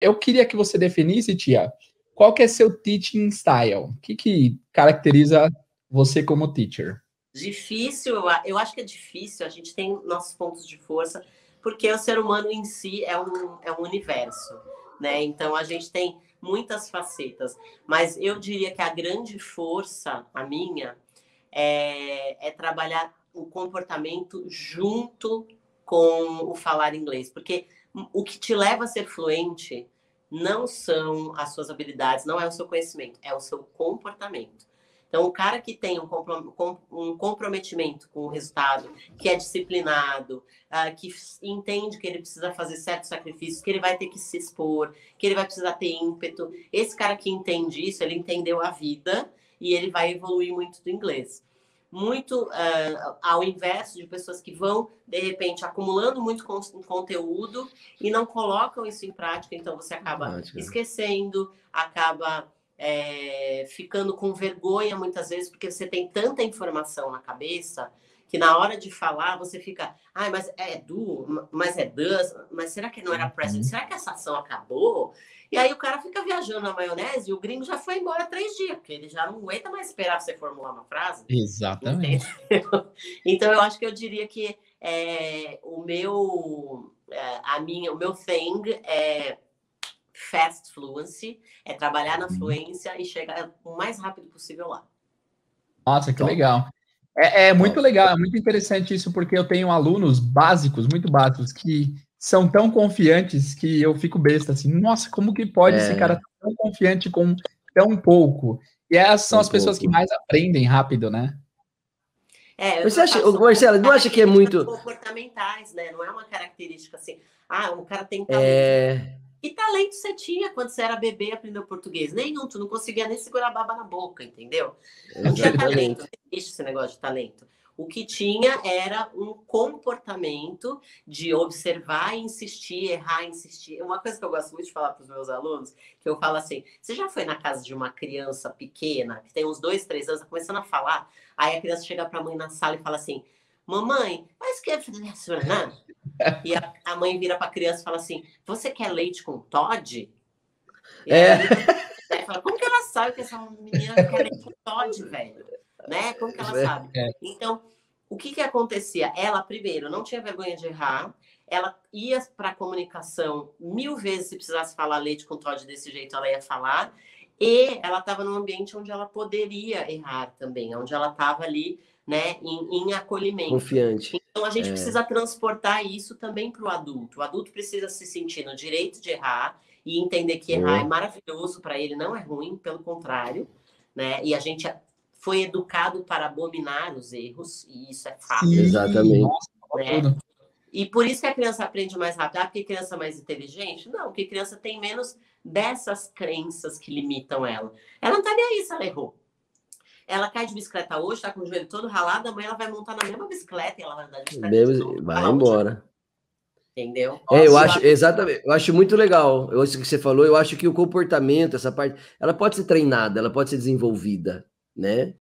eu queria que você definisse, tia, qual que é seu teaching style? O que caracteriza você como teacher? Difícil, eu acho que é difícil, a gente tem nossos pontos de força, porque o ser humano em si é um universo, né? Então a gente tem muitas facetas, mas eu diria que a grande força, a minha, é trabalhar o comportamento junto com o falar inglês, porque o que te leva a ser fluente não são as suas habilidades, não é o seu conhecimento, é o seu comportamento. Então, o cara que tem um comprometimento com o resultado, que é disciplinado, que entende que ele precisa fazer certos sacrifícios, que ele vai ter que se expor, que ele vai precisar ter ímpeto, esse cara que entende isso, ele entendeu a vida e ele vai evoluir muito do inglês. Muito ao inverso de pessoas que vão, de repente, acumulando muito conteúdo e não colocam isso em prática, então você acaba esquecendo, acaba ficando com vergonha muitas vezes, porque você tem tanta informação na cabeça que na hora de falar você fica, mas é do, mas é does, mas será que não era present? Será que essa ação acabou? E aí o cara fica viajando na maionese e o gringo já foi embora 3 dias, porque ele já não aguenta mais esperar você formular uma frase. Exatamente. Entendeu? Então eu acho que eu diria que o meu thing é fast fluency, é trabalhar na fluência e chegar o mais rápido possível lá. Nossa, que legal. É muito legal, é muito interessante isso, porque eu tenho alunos básicos, muito básicos, que são tão confiantes que eu fico besta, assim, nossa, como que pode esse cara ser tão confiante com tão pouco? E essas são as pessoas que mais aprendem rápido, né? Mas você acha, Marcelo, não acha que é muito... comportamentais, né? Não é uma característica assim, o cara tem talento. Que talento você tinha quando você era bebê e aprendeu português? Nenhum, tu não conseguia nem segurar a baba na boca, entendeu? Não tinha talento, não existe esse negócio de talento. O que tinha era um comportamento de observar e insistir, errar, insistir. Uma coisa que eu gosto muito de falar para os meus alunos, que eu falo assim, você já foi na casa de uma criança pequena, que tem uns 2, 3 anos, tá começando a falar, aí a criança chega para a mãe na sala e fala assim, mamãe, mas que né? E a mãe vira para a criança e fala assim, você quer leite com Toddy? E aí fala, como que ela sabe que essa menina quer leite com Toddy, velho? Né? Como que ela sabe? Então, o que acontecia? Ela, primeiro, não tinha vergonha de errar, ela ia para a comunicação 1000 vezes, se precisasse falar leite com Toddy desse jeito, ela ia falar, e ela estava num ambiente onde ela poderia errar também, onde ela estava ali, né, em acolhimento. Confiante. Então, a gente precisa transportar isso também para o adulto. O adulto precisa se sentir no direito de errar e entender que errar é maravilhoso para ele, não é ruim, pelo contrário, né? E a gente foi educado para abominar os erros, e isso é fato. Sim, exatamente. Né? E por isso que a criança aprende mais rápido. Porque criança é mais inteligente? Não, porque criança tem menos dessas crenças que limitam ela. Ela não tá nem aí se ela errou. Ela cai de bicicleta hoje, tá com o joelho todo ralado, amanhã ela vai montar na mesma bicicleta e ela vai andar de bicicleta. Vai embora. Entendeu? Eu acho, exatamente, eu acho muito legal. Isso que você falou, eu acho que o comportamento, essa parte, ela pode ser treinada, ela pode ser desenvolvida, né?